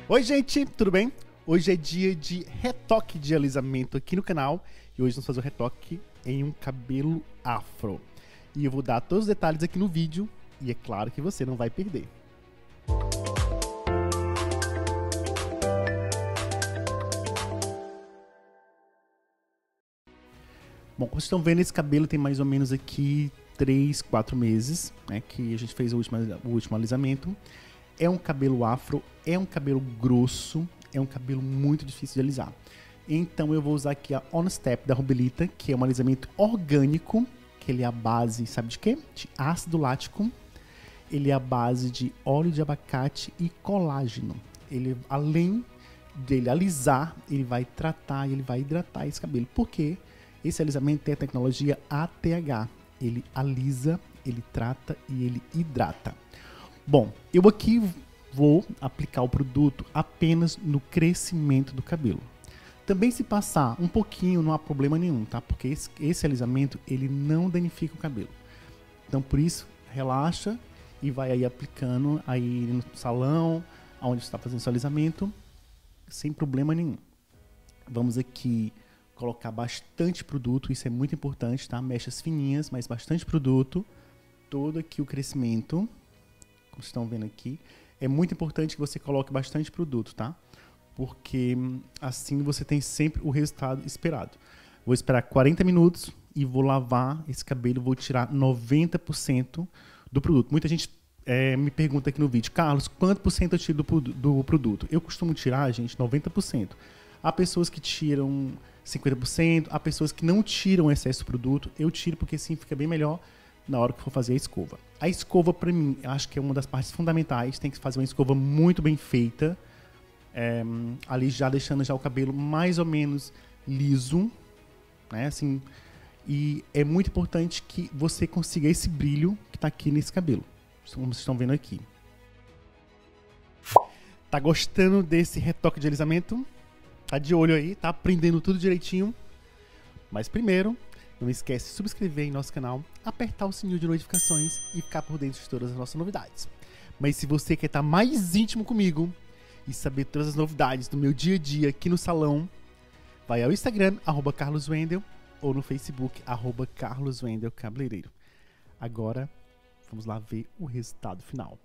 Oi gente, tudo bem? Hoje é dia de retoque de alisamento aqui no canal e hoje vamos fazer o retoque em um cabelo afro. E eu vou dar todos os detalhes aqui no vídeo e é claro que você não vai perder. Bom, como vocês estão vendo, esse cabelo tem mais ou menos aqui 3, 4 meses, né, que a gente fez o último alisamento. É um cabelo afro, é um cabelo grosso, é um cabelo muito difícil de alisar. Então eu vou usar aqui a On Step da Rubelita, que é um alisamento orgânico, que ele é a base, sabe de quê? De ácido lático. Ele é a base de óleo de abacate e colágeno. Ele, além dele alisar, ele vai tratar, ele vai hidratar esse cabelo. Por quê? Esse alisamento tem a tecnologia ATH. Ele alisa, ele trata e ele hidrata. Bom, eu aqui vou aplicar o produto apenas no crescimento do cabelo. Também se passar um pouquinho não há problema nenhum, tá? Porque esse alisamento, ele não danifica o cabelo. Então, por isso, relaxa e vai aí aplicando aí no salão, onde você está fazendo seu alisamento, sem problema nenhum. Vamos aqui colocar bastante produto, isso é muito importante, tá? Mechas fininhas, mas bastante produto. Todo aqui o crescimento, como vocês estão vendo aqui, é muito importante que você coloque bastante produto, tá? Porque assim você tem sempre o resultado esperado. Vou esperar 40 minutos e vou lavar esse cabelo, vou tirar 90% do produto. Muita gente me pergunta aqui no vídeo, Carlos, quanto por cento eu tiro do produto? Eu costumo tirar, gente, 90%. Há pessoas que tiram 50%, há pessoas que não tiram excesso de produto. Eu tiro porque assim fica bem melhor na hora que for fazer a escova. A escova, para mim, eu acho que é uma das partes fundamentais. Tem que fazer uma escova muito bem feita. Ali já deixando já o cabelo mais ou menos liso, né? Assim, e é muito importante que você consiga esse brilho que está aqui nesse cabelo, como vocês estão vendo aqui. Tá gostando desse retoque de alisamento? Tá de olho aí, tá aprendendo tudo direitinho? Mas primeiro, não esquece de se subscrever em nosso canal, apertar o sininho de notificações e ficar por dentro de todas as nossas novidades. Mas se você quer estar mais íntimo comigo e saber todas as novidades do meu dia a dia aqui no salão, vai ao Instagram, @carloswendel, ou no Facebook, @carloswendelcabeleireiro. Agora, vamos lá ver o resultado final.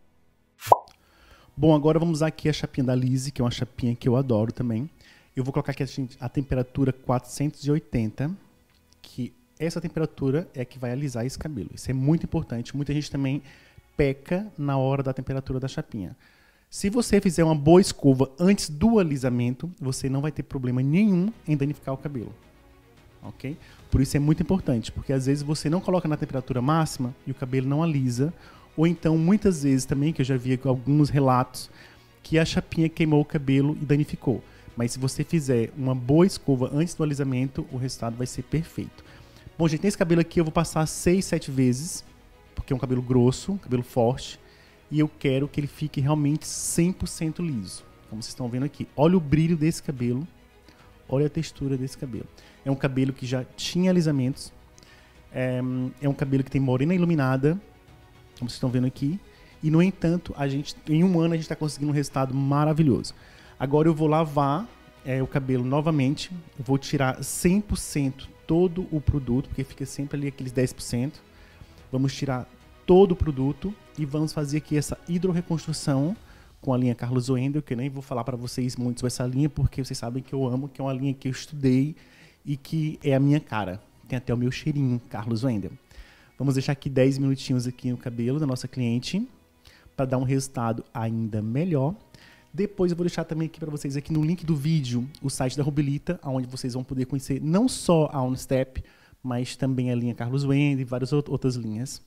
Bom, agora vamos usar aqui a chapinha da Lise, que é uma chapinha que eu adoro também. Eu vou colocar aqui a temperatura 480, que essa temperatura é a que vai alisar esse cabelo. Isso é muito importante. Muita gente também peca na hora da temperatura da chapinha. Se você fizer uma boa escova antes do alisamento, você não vai ter problema nenhum em danificar o cabelo. Ok? Por isso é muito importante, porque às vezes você não coloca na temperatura máxima e o cabelo não alisa, ou então muitas vezes também, que eu já vi alguns relatos, que a chapinha queimou o cabelo e danificou. Mas se você fizer uma boa escova antes do alisamento, o resultado vai ser perfeito. Bom, gente, nesse cabelo aqui eu vou passar 6, 7 vezes, porque é um cabelo grosso, um cabelo forte, e eu quero que ele fique realmente 100% liso, como vocês estão vendo aqui. Olha o brilho desse cabelo, olha a textura desse cabelo. É um cabelo que já tinha alisamentos, é um cabelo que tem morena iluminada, como vocês estão vendo aqui, e no entanto, em um ano a gente está conseguindo um resultado maravilhoso. Agora eu vou lavar o cabelo novamente, eu vou tirar 100% todo o produto, porque fica sempre ali aqueles 10%. Vamos tirar todo o produto e vamos fazer aqui essa hidrorreconstrução com a linha Carlos Wendel, que eu nem vou falar para vocês muito sobre essa linha, porque vocês sabem que eu amo, que é uma linha que eu estudei e que é a minha cara. Tem até o meu cheirinho, Carlos Wendel. Vamos deixar aqui 10 minutinhos aqui no cabelo da nossa cliente, para dar um resultado ainda melhor. Depois eu vou deixar também aqui para vocês aqui no link do vídeo o site da Rubelita, onde vocês vão poder conhecer não só a On Step, mas também a linha Carlos Wendel e várias outras linhas.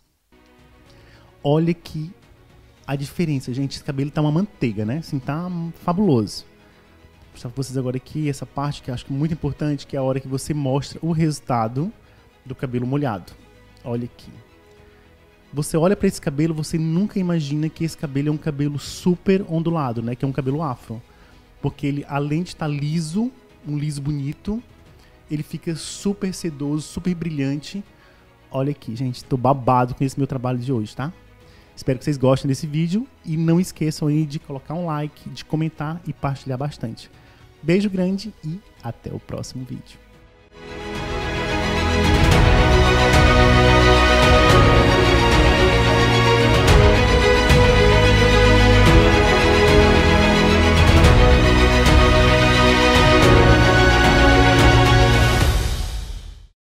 Olha aqui a diferença, gente. Esse cabelo tá uma manteiga, né? Assim, tá fabuloso. Vou mostrar pra vocês agora aqui essa parte que eu acho que é muito importante, que é a hora que você mostra o resultado do cabelo molhado. Olha aqui. Você olha para esse cabelo, você nunca imagina que esse cabelo é um cabelo super ondulado, né? Que é um cabelo afro. Porque ele, além de estar liso, um liso bonito, ele fica super sedoso, super brilhante. Olha aqui, gente, tô babado com esse meu trabalho de hoje, tá? Espero que vocês gostem desse vídeo e não esqueçam aí de colocar um like, de comentar e partilhar bastante. Beijo grande e até o próximo vídeo.